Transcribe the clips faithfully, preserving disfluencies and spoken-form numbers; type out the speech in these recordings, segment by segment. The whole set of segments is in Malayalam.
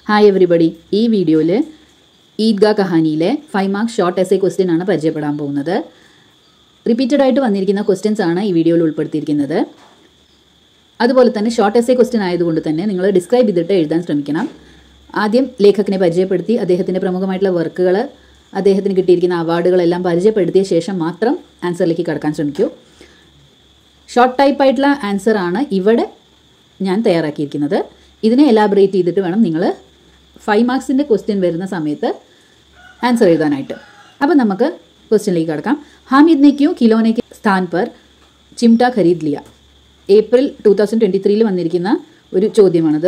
ഹായ് എവറിബഡി, ഈ വീഡിയോയിൽ ഈദ്ഗാ കഹാനിയിലെ five mark short essay question ആണ് പരിചയപ്പെടാൻ പോകുന്നത്. റിപ്പീറ്റഡ് ആയിട്ട് വന്നിരിക്കുന്ന ക്വസ്റ്റ്യൻസ് ആണ് ഈ വീഡിയോയിൽ ഉൾപ്പെടുത്തിയിരിക്കുന്നത്. അതുപോലെ തന്നെ ഷോർട്ട് എസ്സേ ക്വസ്റ്റ്യൻ ആയതുകൊണ്ട് തന്നെ നിങ്ങൾ ഡിസ്ക്രൈബ് ചെയ്തിട്ട് എഴുതാൻ ശ്രമിക്കണം. ആദ്യം ലേഖകനെ പരിചയപ്പെടുത്തി അദ്ദേഹത്തിൻ്റെ പ്രമുഖമായിട്ടുള്ള വർക്കുകൾ, അദ്ദേഹത്തിന് കിട്ടിയിരിക്കുന്ന അവാർഡുകളെല്ലാം പരിചയപ്പെടുത്തിയ ശേഷം മാത്രം ആൻസറിലേക്ക് കടക്കാൻ ശ്രമിക്കൂ. ഷോർട്ട് ടൈപ്പ് ആയിട്ടുള്ള ആൻസർ ആണ് ഇവിടെ ഞാൻ തയ്യാറാക്കിയിരിക്കുന്നത്. ഇതിനെ എലാബറേറ്റ് ചെയ്തിട്ട് വേണം നിങ്ങൾ ഫൈവ് മാർക്സിൻ്റെ ക്വസ്റ്റ്യൻ വരുന്ന സമയത്ത് ആൻസർ എഴുതാനായിട്ട്. അപ്പം നമുക്ക് ക്വസ്റ്റ്യനിലേക്ക് കടക്കാം. ഹാമിദ് നെ ക്യൂ ഖിലോനെ കെ സ്ഥാൻ പർ ചിംട്ട ഖരീദ് ലിയ. ഏപ്രിൽ ടു തൗസൻഡ് ട്വൻറ്റി ത്രീയിൽ വന്നിരിക്കുന്ന ഒരു ചോദ്യമാണത്.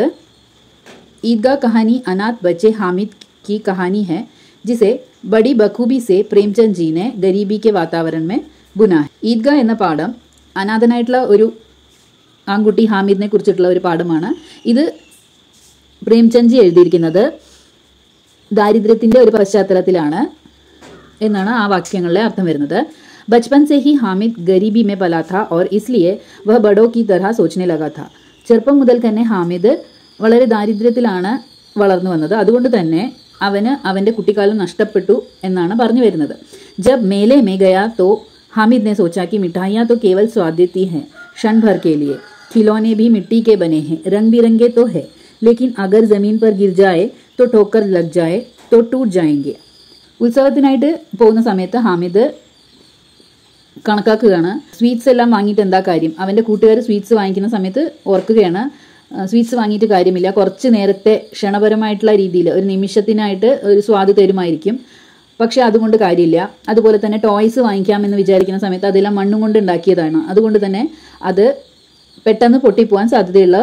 ईदगाह कहानी अनाथ बच्चे हामिद की कहानी है जिसे बड़ी बखूबी से प्रेमचंद जी ने गरीबी के वातावरण में बुना है. ഈദ്ഗാ എന്ന പാഠം അനാഥനായിട്ടുള്ള ഒരു ആൺകുട്ടി ഹാമിദിനെ കുറിച്ചിട്ടുള്ള ഒരു പാഠമാണ്. ഇത് പ്രേംചന്ദ് ജി എഴുതിയിരിക്കുന്നത് ദാരിദ്ര്യത്തിൻ്റെ ഒരു പശ്ചാത്തലത്തിലാണ് എന്നാണ് ആ വാക്യങ്ങളിലെ അർത്ഥം വരുന്നത്. बचपन से ही हामिद गरीबी में पला था और इसलिए वह बड़ों की तरह सोचने लगा था. ചെറുപ്പം മുതൽ തന്നെ ഹാമിദ് വളരെ ദാരിദ്ര്യത്തിലാണ് വളർന്നു വന്നത്. അതുകൊണ്ട് തന്നെ അവന് അവൻ്റെ കുട്ടിക്കാലം നഷ്ടപ്പെട്ടു എന്നാണ് പറഞ്ഞു വരുന്നത്. जब मेले में गया तो हामिद ने सोचा कि मिठाइयाँ तो केवल स्वाद देती हैं क्षण भर के लिए, खिलौने भी मिट्टी के बने हैं, रंग बिरंगे तो है, लेकिन अगर ज़मीन पर गिर जाए तो ठोकर लग जाए तो टूट जाएंगे. ഉത്സവത്തിനായിട്ട് പോകുന്ന സമയത്ത് ഹാമിദ് കണക്കാക്കുകയാണ്, സ്വീറ്റ്സ് എല്ലാം വാങ്ങിയിട്ട് എന്താ കാര്യം. അവൻ്റെ കൂട്ടുകാർ സ്വീറ്റ്സ് വാങ്ങിക്കുന്ന സമയത്ത് ഓർക്കുകയാണ്, സ്വീറ്റ്സ് വാങ്ങിയിട്ട് കാര്യമില്ല, കുറച്ച് നേരത്തെ ക്ഷണപരമായിട്ടുള്ള രീതിയിൽ ഒരു നിമിഷത്തിനായിട്ട് ഒരു സ്വാദ് തരുമായിരിക്കും, പക്ഷെ അതുകൊണ്ട് കാര്യമില്ല. അതുപോലെ തന്നെ ടോയ്സ് വാങ്ങിക്കാമെന്ന് വിചാരിക്കുന്ന സമയത്ത് അതെല്ലാം മണ്ണും കൊണ്ട് ഉണ്ടാക്കിയതാണ്. അതുകൊണ്ട് തന്നെ അത് പെട്ടെന്ന് പൊട്ടിപ്പോവാൻ സാധ്യതയുള്ള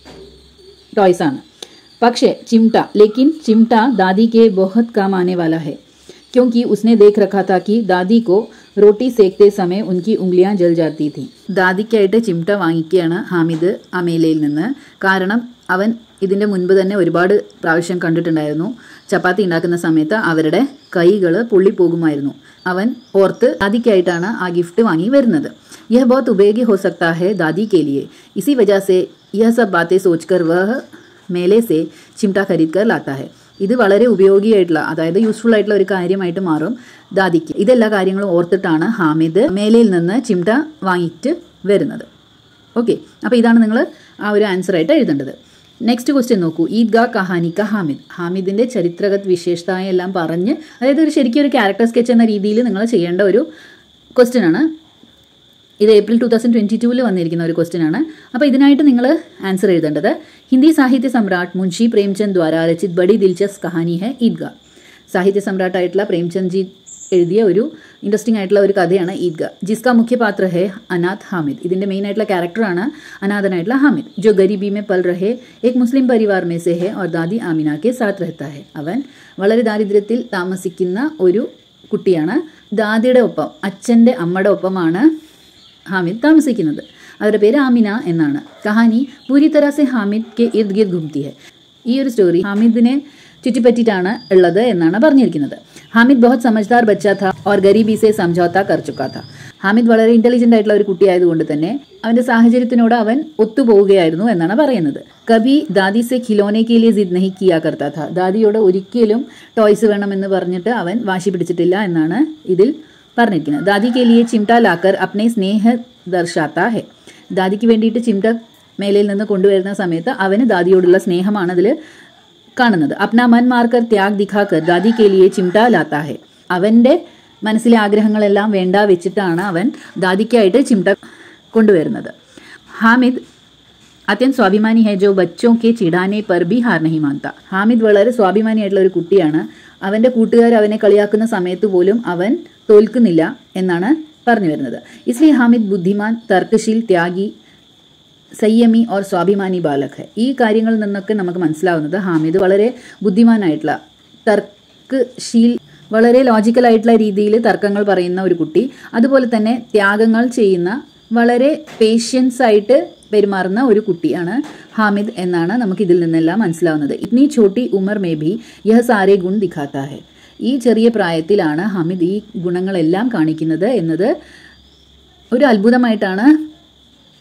ടോയ്സാണ്. പക്ഷേ ചിംട്ട ലേക്കിൻ ചിംട്ട ദാദി കെ ബഹുത് കാം ആനെ വാല ഹെ, क्योंकि उसने देख रखा था कि दादी को रोटी सेकते समय उनकी उंगलियां जल जाती थी. ദാദിക്കായിട്ട് ചിംട്ട വാങ്ങിക്കുകയാണ് ഹാമിദ് ആ മേലയിൽ നിന്ന്. കാരണം അവൻ ഇതിൻ്റെ മുൻപ് തന്നെ ഒരുപാട് പ്രാവശ്യം കണ്ടിട്ടുണ്ടായിരുന്നു, ചപ്പാത്തി ഉണ്ടാക്കുന്ന സമയത്ത് അവരുടെ കൈകൾ പൊള്ളിപ്പോകുമായിരുന്നു. അവൻ ഓർത്ത് ദാദിക്കായിട്ടാണ് ആ ഗിഫ്റ്റ് വാങ്ങി വരുന്നത്. यह बहुत उपयोगी हो सकता है दादी के लिए, इसी वजह से यह सब बातें सोचकर वह मेले से चिमटा खरीद कर लाता है. ഇത് വളരെ ഉപയോഗിയായിട്ടുള്ള, അതായത് യൂസ്ഫുൾ ആയിട്ടുള്ള ഒരു കാര്യമായിട്ട് മാറും ദാദിക്ക്. ഇതെല്ലാ കാര്യങ്ങളും ഓർത്തിട്ടാണ് ഹാമിദ് മേലയിൽ നിന്ന് ചിംട്ട വാങ്ങിയിട്ട് വരുന്നത്. ഓക്കെ, അപ്പോൾ ഇതാണ് നിങ്ങൾ ആ ഒരു ആൻസറായിട്ട് എഴുതേണ്ടത്. നെക്സ്റ്റ് ക്വസ്റ്റ്യൻ നോക്കൂ. ഈദ്ഗാ കഹാനി ക ഹാമിദ്. ഹാമിദിൻ്റെ ചരിത്രഗത് വിശേഷത എല്ലാം പറഞ്ഞ്, അതായത് ഒരു ശരിക്കും ഒരു ക്യാരക്ടർ സ്കെച്ച് എന്ന രീതിയിൽ നിങ്ങൾ ചെയ്യേണ്ട ഒരു ക്വസ്റ്റ്യൻ ആണ്. ഇത് ഏപ്രിൽ ടു തൗസൻഡ് ട്വൻറ്റി ടൂവിൽ വന്നിരിക്കുന്ന ഒരു ക്വസ്റ്റ്യൻ ആണ്. അപ്പോൾ ഇതിനായിട്ട് നിങ്ങൾ ആൻസർ എഴുതേണ്ടത് ഹിന്ദി സാഹിത്യ സമ്രാട്ട് മുൻഷി പ്രേംചന്ദ് ദ്വാരാ രചിത് ബഡി ദിൽചസ്പ് കഹാനി ഹെ ഈദ്ഗാ. സാഹിത്യ സമ്രാട്ടായിട്ടുള്ള പ്രേംചന്ദ് ജി എഴുതിയ ഒരു ഇൻട്രസ്റ്റിംഗ് ആയിട്ടുള്ള ഒരു കഥയാണ് ഈദ്ഗാ. ജിസ്കാ മുഖ്യ പാത്ര ഹെ അനാഥ് ഹാമിദ്. ഇതിൻ്റെ മെയിൻ ആയിട്ടുള്ള ക്യാരക്ടറാണ് അനാഥനായിട്ടുള്ള ഹാമിദ്. ജോ ഗരീബി മേ പൽ രഹെ ഏക് മുസ്ലിം പരിവാർ മേ സെ ഹെ ഓർ ദാദി ആമിന കെ സാത്ത് രഹ്താ ഹെ. അവൻ വളരെ ദാരിദ്ര്യത്തിൽ താമസിക്കുന്ന ഒരു കുട്ടിയാണ്. ദാദിയുടെ ഒപ്പം, അച്ഛൻ്റെ അമ്മയുടെ ഒപ്പമാണ് ഹാമിദ് താമസിക്കുന്നത്. അവരുടെ പേര് ആമിന എന്നാണ്. കഹാനി പൂരി തര സെ ഹാമിദ് കെ ഇർദ് ഗിർദ് ഘൂംതി ഹെ. ഈ ഒരു സ്റ്റോറി ഹാമിദിനെ ചുറ്റിപ്പറ്റിയിട്ടാണ് ഉള്ളത് എന്നാണ് പറഞ്ഞിരിക്കുന്നത്. ഹാമിദ് ബഹുത് സമജ്ദാർ ബച്ചാ ഥാ ഓർ ഗരീബി സെ സംജോത്ത കർ ചുക്കാ ഥാ. ഹാമിദ് വളരെ ഇൻ്റലിജൻ്റ് ആയിട്ടുള്ള ഒരു കുട്ടിയായതുകൊണ്ട് തന്നെ അവൻ്റെ സാഹചര്യത്തിനോട് അവൻ ഒത്തുപോവുകയായിരുന്നു എന്നാണ് പറയുന്നത്. കബി ദാദി സെ ഖിലോനെ കെ ലിയെ സിദ് നഹി കിയാ കർത്താ ഥാ. ദാദിയോട് ഒരിക്കലും ടോയ്സ് വേണമെന്ന് പറഞ്ഞിട്ട് അവൻ വാശി പിടിച്ചിട്ടില്ല എന്നാണ് ഇതിൽ പറഞ്ഞിരിക്കുന്നത്. ദാദി കെ ലിയെ ചിംട്ട ലാക്കർ അപ്നെ സ്നേഹ ദർശാത്ത ഹെ. ദാദിക്ക് വേണ്ടിയിട്ട് ചിംട്ട മേലയിൽ നിന്ന് കൊണ്ടുവരുന്ന സമയത്ത് അവന് ദാദിയോടുള്ള സ്നേഹമാണ് അതിൽ കാണുന്നത്. അപ്ന മൻ മാർക്കർ ത്യാഗ് ദിഖാക്കർ ദാദി കെ ലിയെ ചിംട്ട ലാത്ത ഹെ. അവൻ്റെ മനസ്സിലെ ആഗ്രഹങ്ങളെല്ലാം വേണ്ട വെച്ചിട്ടാണ് അവൻ ദാദിക്കായിട്ട് ചിംട്ട കൊണ്ടുവരുന്നത്. ഹാമിദ് അത്യന്ത് സ്വാഭിമാനി ഹെ ജോ ബച്ചോ കെ ചിടാനെ പർ ബി ഹാർ നഹി മാൻത. ഹാമിദ് വളരെ സ്വാഭിമാനിയായിട്ടുള്ള ഒരു കുട്ടിയാണ്. അവൻ്റെ കൂട്ടുകാർ അവനെ കളിയാക്കുന്ന സമയത്ത് പോലും അവൻ തോൽക്കുന്നില്ല എന്നാണ് പറഞ്ഞു വരുന്നത്. ഇസ്ലിയെ ഹാമിദ് ബുദ്ധിമാൻ, തർക്കശീൽ, ത്യാഗി, സംയമി ഓർ സ്വാഭിമാനി ബാലക് ഹെ. ഈ കാര്യങ്ങളിൽ നിന്നൊക്കെ നമുക്ക് മനസ്സിലാവുന്നത് ഹാമിദ് വളരെ ബുദ്ധിമാനായിട്ടുള്ള, തർക്കശീൽ, വളരെ ലോജിക്കലായിട്ടുള്ള രീതിയിൽ തർക്കങ്ങൾ പറയുന്ന ഒരു കുട്ടി, അതുപോലെ തന്നെ ത്യാഗങ്ങൾ ചെയ്യുന്ന, വളരെ പേഷ്യൻസ് ആയിട്ട് പെരുമാറുന്ന ഒരു കുട്ടിയാണ് ഹാമിദ് എന്നാണ് നമുക്ക് ഇതിൽ നിന്നെല്ലാം മനസ്സിലാവുന്നത്. ഇത്നി ഛോട്ടി ഉമർ മേ ഭി യഹ് സാരേ ഗുൺ ദിഖാത്താ ഹെ. ഈ ചെറിയ പ്രായത്തിലാണ് ഹാമിദ് ഈ ഗുണങ്ങളെല്ലാം കാണിക്കുന്നത് എന്നത് ഒരു അത്ഭുതമായിട്ടാണ്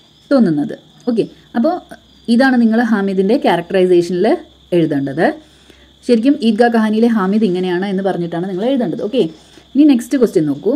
തോന്നുന്നത്. ഓക്കെ, അപ്പോൾ ഇതാണ് നിങ്ങൾ ഹാമിദിൻ്റെ ക്യാരക്ടറൈസേഷനിൽ എഴുതേണ്ടത്. ശരിക്കും ഈദ്ഗാ കഹാനിയിലെ ഹാമിദ് ഇങ്ങനെയാണ് എന്ന് പറഞ്ഞിട്ടാണ് നിങ്ങൾ എഴുതേണ്ടത്. ഓക്കെ, ഇനി നെക്സ്റ്റ് ക്വസ്റ്റ്യൻ നോക്കൂ.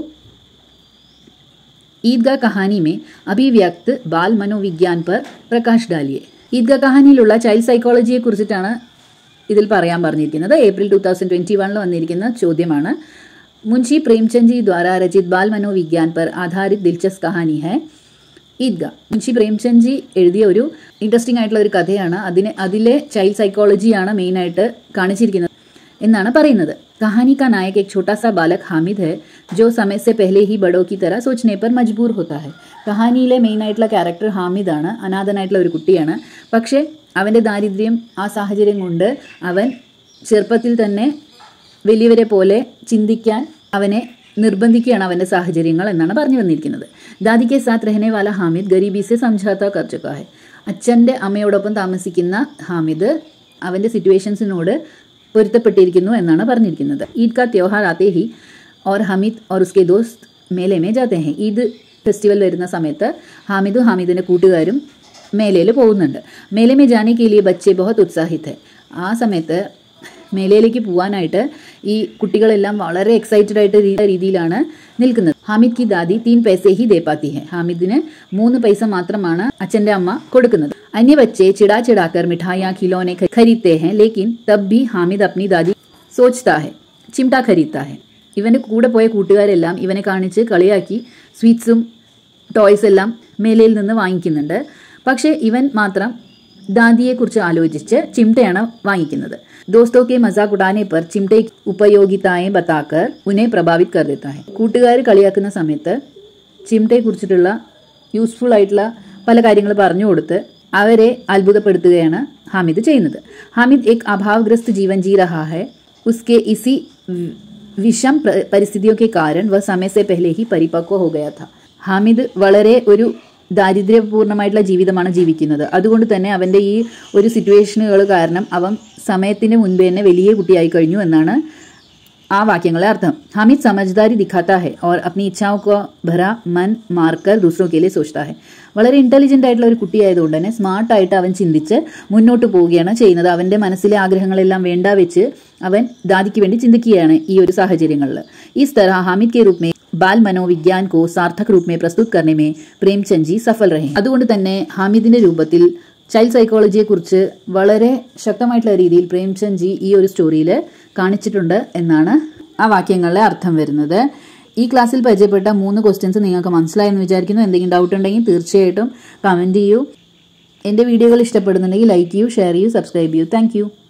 ईदगाह कहानी में अभिव्यक्त बाल मनोविज्ञान पर प्रकाश डालिए. ഈദ്ഗാ കഹാനിയിലുള്ള ചൈൽഡ് സൈക്കോളജിയെ കുറിച്ചിട്ടാണ് ഇതിൽ പറയാൻ പറഞ്ഞിരിക്കുന്നത്. ഏപ്രിൽ ടു തൗസൻഡ് ട്വന്റി വണ്ണിൽ വന്നിരിക്കുന്ന ചോദ്യമാണ്. മുൻഷി പ്രേംചന്ദ് ജി ദ്വാരാ രചിത് ബാൽ മനോവിജ്ഞാൻ पर आधारित दिलचस्प कहानी है ഈദ്ഗാ. മുൻഷി പ്രേംചന്ദ് ജി എഴുതിയ ഒരു ഇൻട്രസ്റ്റിംഗ് ആയിട്ടുള്ള ഒരു കഥയാണ്. അതിന് അതിലെ ചൈൽഡ് സൈക്കോളജിയാണ് മെയിനായിട്ട് കാണിച്ചിരിക്കുന്നത് എന്നാണ് പറയുന്നത്. कहानी का नायक एक छोटा सा बालक हामिद है जो समय से पहले ही बड़ों की तरह सोचने पर मजबूर होता है. കഹാനിയിലെ മെയിൻ ആയിട്ടുള്ള ക്യാരക്ടർ ഹാമിദാണ്. അനാഥനായിട്ടുള്ള ഒരു കുട്ടിയാണ്. പക്ഷേ അവൻ്റെ ദാരിദ്ര്യം, ആ സാഹചര്യം കൊണ്ട് അവൻ ചെറുപ്പത്തിൽ തന്നെ വലിയവരെ പോലെ ചിന്തിക്കാൻ അവനെ നിർബന്ധിക്കുകയാണ് അവൻ്റെ സാഹചര്യങ്ങൾ എന്നാണ് പറഞ്ഞു വന്നിരിക്കുന്നത്. ദാദിക്ക് സാത്ത് രഹനെ വാല ഹാമിദ് ഗരീബി സെ സംജാത്ത കർ ചുക്കാ ഹൈ. അച്ഛൻ്റെ അമ്മയോടൊപ്പം താമസിക്കുന്ന ഹാമിദ് അവൻ്റെ സിറ്റുവേഷൻസിനോട് പൊരുത്തപ്പെട്ടിരിക്കുന്നു എന്നാണ് പറഞ്ഞിരിക്കുന്നത്. ഈദ് കാ ത്യോഹാർ ആത്തെ ഹി और हमीद और उसके दोस्त मेले में जाते हैं. ഈദ് ഫെസ്റ്റിവൽ വരുന്ന സമയത്ത് ഹാമിദും ഹാമിദിൻ്റെ കൂട്ടുകാരും മേലയിൽ പോകുന്നുണ്ട്. മേലെ മേ ജാനെ കെ ലിയെ ബच्चे बहुत उत्साहित है. ആ സമയത്ത് മേലയിലേക്ക് പോകാനായിട്ട് ഈ കുട്ടികളെല്ലാം വളരെ എക്സൈറ്റഡ് ആയിട്ട് രീതിയിലാണ് നിൽക്കുന്നത്. ഹാമിദ് കി ദാദി തീൻ പൈസേ ഹി ദേ പാത്തി ഹെ. ഹാമിദിന് മൂന്ന് പൈസ മാത്രമാണ് അച്ഛൻ്റെ അമ്മ കൊടുക്കുന്നത്. अन्य बच्चे चिड़ा चिड़ाकर मिठाइयाँ खिलौने खरीदते हैं, लेकिन तब भी हामिद अपनी दादी सोचता है चिमटा खरीदता है. ഇവൻ്റെ കൂടെ പോയ കൂട്ടുകാരെല്ലാം ഇവനെ കാണിച്ച് കളിയാക്കി സ്വീറ്റ്സും ടോയ്സ് എല്ലാം മേലയിൽ നിന്ന് വാങ്ങിക്കുന്നുണ്ട്. പക്ഷേ ഇവൻ മാത്രം ദാദിയെക്കുറിച്ച് ആലോചിച്ച് ചിംട്ടയാണ് വാങ്ങിക്കുന്നത്. दोस्तों के मजाक उड़ाने पर चिमटे उपयोगिताएं बताकर उन्हें प्रभावित कर देता है. കൂട്ടുകാർ കളിയാക്കുന്ന സമയത്ത് ചിംട്ടയെക്കുറിച്ചിട്ടുള്ള യൂസ്ഫുൾ ആയിട്ടുള്ള പല കാര്യങ്ങൾ പറഞ്ഞു കൊടുത്ത് അവരെ അത്ഭുതപ്പെടുത്തുകയാണ് ഹാമിദ് ചെയ്യുന്നത്. ഹാമിദ് एक अभावग्रस्त जीवन जी रहा है. उसके इसी विषम परिस्थितियों के कारण वह समय से पहले ही परिपक्व हो गया था. ഹാമിദ് വളരെ ഒരു ദാരിദ്ര്യപൂർണ്ണമായിട്ടുള്ള ജീവിതമാണ് ജീവിക്കുന്നത്. അതുകൊണ്ട് തന്നെ അവൻ്റെ ഈ ഒരു സിറ്റുവേഷനുകൾ കാരണം അവൻ സമയത്തിന് മുൻപ് തന്നെ വലിയ കുട്ടിയായി കഴിഞ്ഞു എന്നാണ് ആ വാക്യങ്ങളെ അർത്ഥം. ഹാമിദ് സമജ്ദാരി ദിഖാത്ത ഹെ और अपनी इच्छाओं को भरा मन मारकर दूसरों के लिए सोचता है. വളരെ ഇൻ്റലിജൻ്റ് ആയിട്ടുള്ള ഒരു കുട്ടിയായതുകൊണ്ട് തന്നെ സ്മാർട്ടായിട്ട് അവൻ ചിന്തിച്ച് മുന്നോട്ട് പോവുകയാണ് ചെയ്യുന്നത്. അവൻ്റെ മനസ്സിലെ ആഗ്രഹങ്ങളെല്ലാം വേണ്ട വെച്ച് അവൻ ദാദിക്ക് വേണ്ടി ചിന്തിക്കുകയാണ് ഈ ഒരു സാഹചര്യങ്ങളിൽ. इस तरह हामिद के रूप में बाल मनोविज्ञान को सार्थक रूप में प्रस्तुत करने में प्रेमचंद जी सफल रहे. അതുകൊണ്ട് തന്നെ ഹാമിദിന്റെ രൂപത്തിൽ ചൈൽഡ് സൈക്കോളജിയെക്കുറിച്ച് വളരെ ശക്തമായിട്ടുള്ള രീതിയിൽ പ്രേംചന്ദ് ജി ഈ ഒരു സ്റ്റോറിയിൽ കാണിച്ചിട്ടുണ്ട് എന്നാണ് ആ വാക്യങ്ങളിലെ അർത്ഥം വരുന്നത്. ഈ ക്ലാസ്സിൽ പരിചയപ്പെട്ട മൂന്ന് ക്വസ്റ്റ്യൻസ് നിങ്ങൾക്ക് മനസ്സിലായെന്ന് വിചാരിക്കുന്നു. എന്തെങ്കിലും ഡൗട്ട് ഉണ്ടെങ്കിൽ തീർച്ചയായിട്ടും കമൻറ്റ് ചെയ്യൂ. എൻ്റെ വീഡിയോകൾ ഇഷ്ടപ്പെടുന്നുണ്ടെങ്കിൽ ലൈക്ക് ചെയ്യൂ, ഷെയർ ചെയ്യൂ, സബ്സ്ക്രൈബ് ചെയ്യൂ. താങ്ക്